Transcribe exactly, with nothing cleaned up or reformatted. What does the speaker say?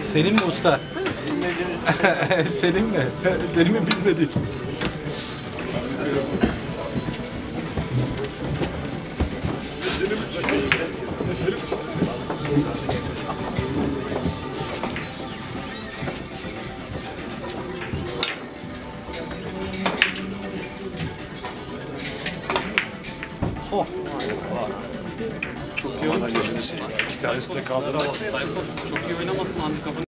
Senin mi usta? Senin mi? Senin mi bilmedik? Oh. Çok iyi oynamasın. İki tanesi de kaldırma. Çok iyi oynamasın handikapını.